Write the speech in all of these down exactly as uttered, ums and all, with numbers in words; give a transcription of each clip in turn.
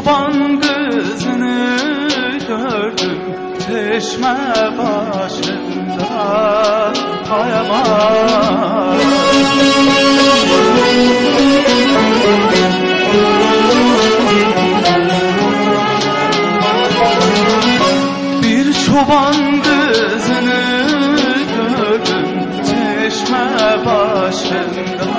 çoban kızını gördüm çeşme başında, kayamam. Bir çoban kızını gördüm çeşme başında,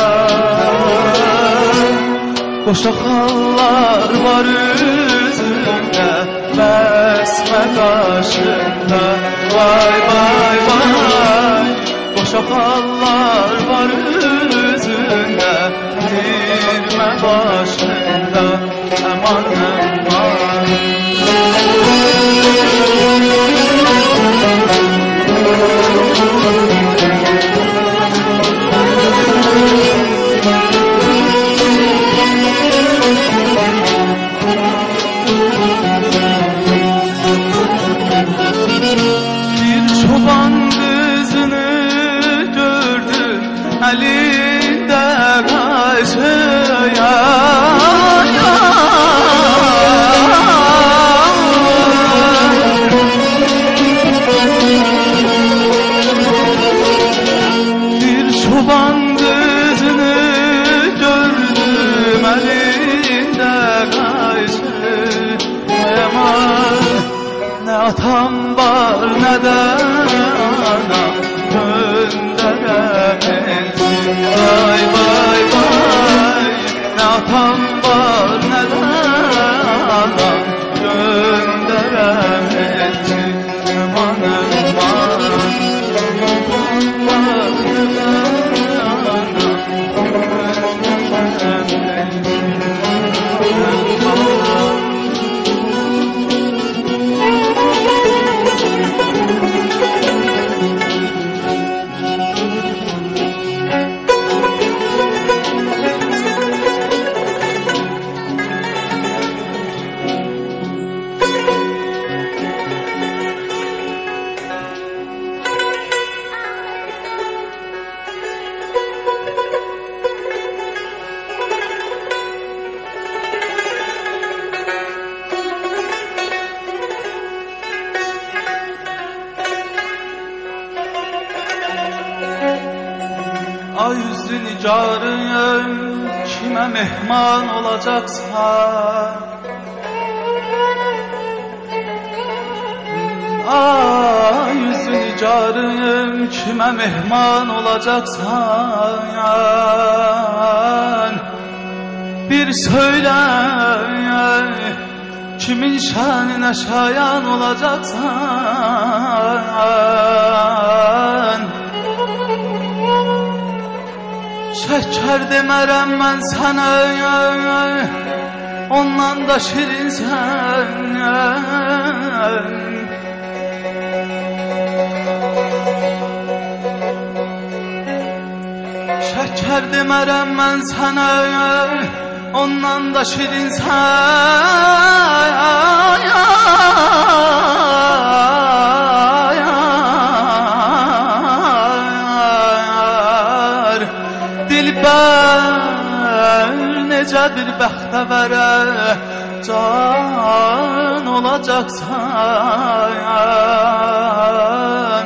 boşa hallar var yüzünde, besme kaşında. Vay vay vay, boşa hallar var yüzünde, girme başında, aman aman. Çoban kızını gördüm elinde kaşıya, bir çoban kızını gördüm elinde kaşıya. Ne atam var ne de anam gönderemedim. Vay vay vay, ne atam var ne de anam gönderemedim. Aman aman, ne atam var ne de anam gönderemedim. Ay yüzlü nigarım, kime mehman olacaksan, ay yüzlü nigarım, kime mehman olacaksan, bir söyle kimin şanına şayan olacaksan. Şeker demerem ben sana, ondan da şirin sen. Şeker demerem ben sana, ondan da şirin sen. Dilber necə bir bəxtəvərə can olacaqsan.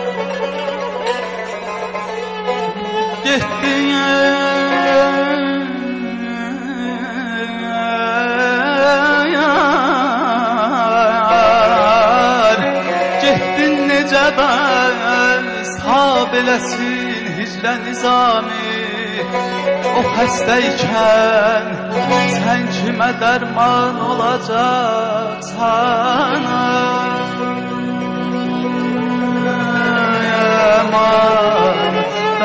Getdin yar, getdin necə bəstab eləsin hicrə nizami. O xəstəykən sən kimə dərman olacaqsan. Aman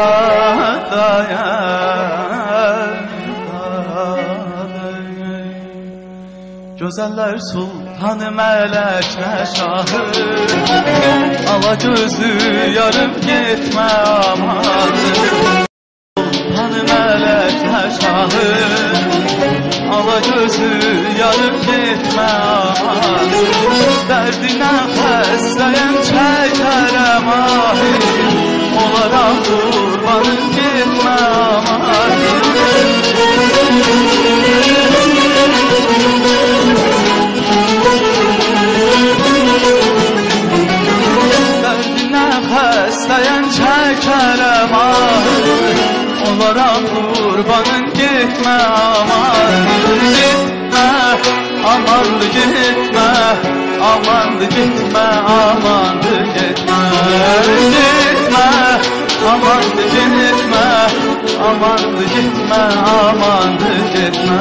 dayan, gözəllər sultanı mələklər şahı, ala gözü yarım getmə aman. Sultanı mələklər şahı, ala gözü yarım getmə aman. Dərdinə xəstəyəm çəkərəm ahi, olaram qurbanım getmə aman. gitme, amandı gitme, amandı gitme. Gitme, amandı gitme, amandı gitme, amandı gitme.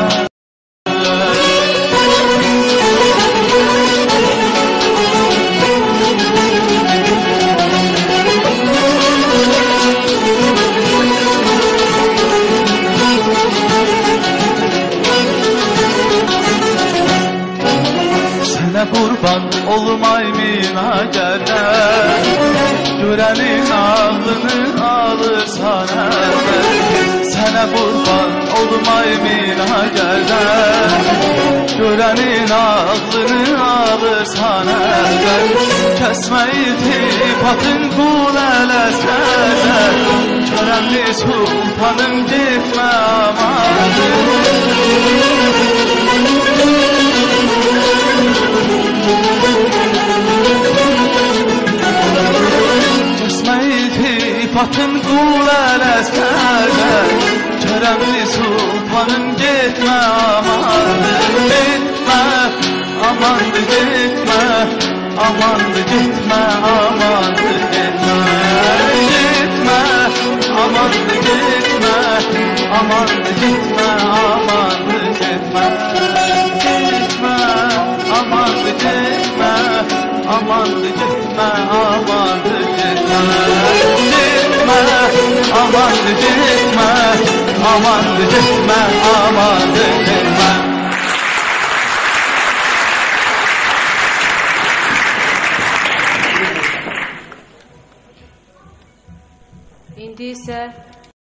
Sənə qurban olmayına gələr, görənin ağlını alırsan əvvəl. Sənə qurban olmayına gələr, görənin ağlını alırsan əvvəl. Kəsmə iltifatın qul eləsənə, Kərəmli sultanım getmə amandır. Fatın qul eləsənə, Kərəmli sultanım getmə amandır. Getmə, amandır getmə, amandır getmə, amandır getmə. Getmə, amandır getmə, amandır getmə, amandır getmə. Getmə, amandır getmə, amandır getmə, amandır getmə. Amandı gitme, amandı gitme, amandı gitme.